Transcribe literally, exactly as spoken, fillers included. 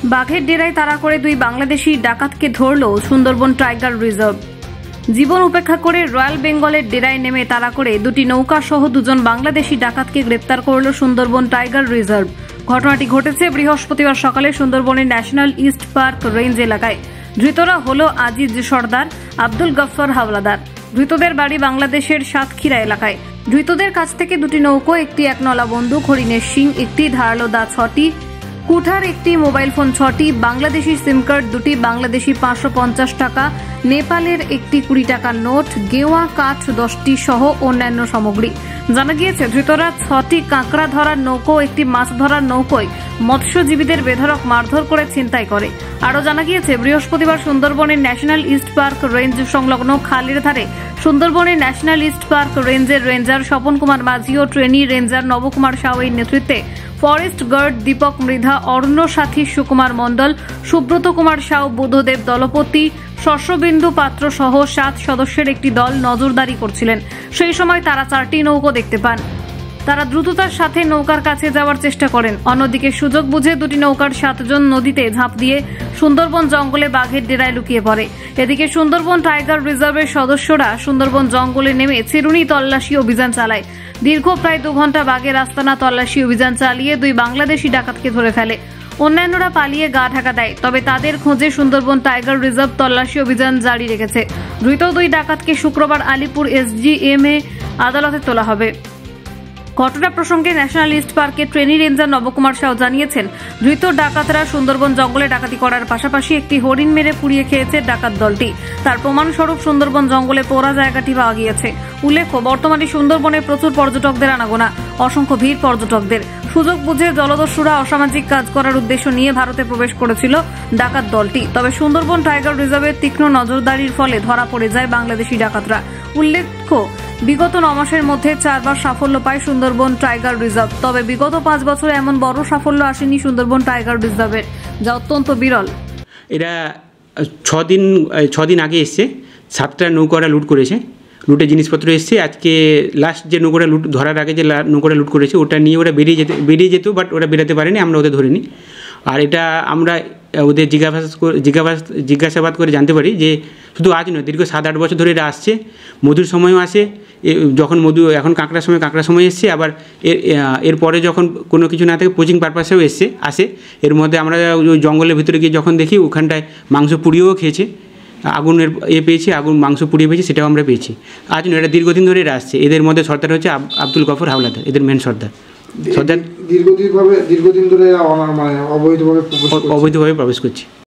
বাঘের ডেরায় তাড়া করে দুই বাংলাদেশি ডাকাতকে ধরল সুন্দরবন টাইগার রিজার্ভ। জীবন উপেক্ষা করে রয়্যাল বেঙ্গলের ডেরায় নেমে তাড়া করে দুটি নৌকা সহ দুজন বাংলাদেশি ডাকাতকে গ্রেপ্তার করল সুন্দরবন টাইগার রিজার্ভ। ঘটনাটি ঘটেছে বৃহস্পতিবার সকালে সুন্দরবনের ন্যাশনাল ইস্ট পার্ক রেঞ্জ এলাকায়। ধৃতরা হল আজিজ সর্দার, আব্দুল গফফর হাওলাদার। ধৃতদের বাড়ি বাংলাদেশের সাতক্ষীরা এলাকায়। ধৃতদের কাছ থেকে দুটি নৌকো, একটি একনলা বন্দুক, হরিণের শিং একটি, ধারালো দা ছটি, কুঠার একটি, মোবাইল ফোন ছটি, বাংলাদেশি সিম কার্ড দুটি, বাংলাদেশি পাঁচশো পঞ্চাশ টাকা, নেপালের একটি কুড়ি টাকার নোট, গেওয়া কাঠ দশটি সহ অন্যান্য সামগ্রী। জানা গিয়েছে ধৃতরা ছটি কাঁকড়া ধরার নৌকো, একটি মাছ ধরার নৌকোয় মৎস্যজীবীদের বেধড়ক মারধর করে ছিনতাই করে। আরও জানা গিয়েছে বৃহস্পতিবার সুন্দরবনের ন্যাশনাল ইস্ট পার্ক রেঞ্জ সংলগ্ন খালের ধারে সুন্দরবনের ন্যাশনাল ইস্ট পার্ক রেঞ্জের রেঞ্জার স্বপন কুমার মাঝি ও ট্রেনি রেঞ্জার নবকুমার সাউয়ের নেতৃত্বে ফরেস্ট গার্ড দীপক মৃধা, অরণ্য সাথী সুকুমার মণ্ডল, সুব্রত কুমার সাউ, বুদ্ধদেব দলপতি, শস্যবিন্দু পাত্র সহ সাত সদস্যের একটি দল নজরদারি করছিলেন। সেই সময় তারা চারটি নৌকো দেখতে পান। তারা দ্রুততার সাথে নৌকার কাছে যাওয়ার চেষ্টা করেন। অন্যদিকে সুযোগ বুঝে দুটি নৌকার সাতজন নদীতে ঝাঁপ দিয়ে সুন্দরবন জঙ্গলে বাঘের ডেরায় লুকিয়ে পড়ে। এদিকে সুন্দরবন টাইগার রিজার্ভের সদস্যরা সুন্দরবন জঙ্গলে নেমে চিরুনি তল্লাশি অভিযান চালায়। দীর্ঘ প্রায় দু ঘন্টা বাঘের আস্তানা তল্লাশি অভিযান চালিয়ে দুই বাংলাদেশি ডাকাতকে ধরে ফেলে। অন্যান্যরা পালিয়ে গা ঢাকা দেয়, তবে তাদের খোঁজে সুন্দরবন টাইগার রিজার্ভ তল্লাশি অভিযান জারি রেখেছে। ধৃত দুই ডাকাতকে শুক্রবার আলিপুর এসজিএম এ আদালতে তোলা হবে। ঘটনা প্রসঙ্গে ন্যাশনাল ইস্ট পার্কের ট্রেনি রেঞ্জার নবকুমার সাউ জানিয়েছেন, ধৃত ডাকাতরা সুন্দরবন জঙ্গলে ডাকাতি করার পাশাপাশি একটি হরিণ মেরে পুড়িয়ে খেয়েছে ডাকাত দলটি। তার প্রমাণস্বরূপ সুন্দরবন জঙ্গলে পোড়া জায়গাটি পাওয়া গিয়েছে। উল্লেখ্য, বর্তমানে সুন্দরবনে প্রচুর পর্যটকদের আনাগোনা, অসংখ্য ভিড় পর্যটকদের। সুযোগ বুঝে জলদস্যুরা অসামাজিক কাজ করার উদ্দেশ্য নিয়ে ভারতে প্রবেশ করেছিল ডাকাত দলটি। তবে সুন্দরবন টাইগার রিজার্ভের তীক্ষ্ণ নজরদারির ফলে ধরা পড়ে যায় বাংলাদেশি ডাকাতরা। উল্লেখ্য, বিগত ন মাসের মধ্যে চারবার সাফল্য পায় সুন্দরবন টাইগার রিজার্ভ। তবে বিগত পাঁচ বছরে এমন বড় সাফল্য আসেনি সুন্দরবন টাইগার রিজার্ভের, যা অত্যন্ত বিরল। এরা ছদিন ছদিন আগে এসছে, সাতটা নৌকারা লুট করেছে, লুটে জিনিসপত্র এসছে। আজকে লাস্ট যে নৌকাটা লুট ধরার আগে যে নৌকাটা লুট করেছে ওটা নিয়ে ওরা বেরিয়ে যেতে বেরিয়ে যেত বাট ওরা বেরোতে পারেনি, আমরা ওদের ধরিনি। আর এটা আমরা ওদের জিজ্ঞাসা জিজ্ঞাসা জিজ্ঞাসাবাদ করে জানতে পারি যে শুধু আজ নয়, দীর্ঘ সাত আট বছর ধরে এরা আসছে। মধুর সময়ও আসে, যখন মধু এখন কাঁকড়ার সময় কাঁকড়ার সময় এসছে, আবার এর এরপরে যখন কোনো কিছু না থাকে পোচিং পারপাসেও এসছে আসে। এর মধ্যে আমরা ওই জঙ্গলের ভিতরে গিয়ে যখন দেখি ওখানটায় মাংস পুড়িয়েও খেয়েছে, আগুনের এ পেয়েছি, আগুন মাংস পুড়িয়ে পেয়েছি, সেটাও আমরা পেয়েছি। আজ নয়, এটা দীর্ঘদিন ধরে এরা আসছে। এদের মধ্যে সর্দার হচ্ছে আব্দুল গফফর হাওলাদার, এদের মেন সর্দার। সর্দার দীর্ঘদিনভাবে দীর্ঘদিন ধরে মানে অবৈধভাবে অবৈধভাবে প্রবেশ করছে।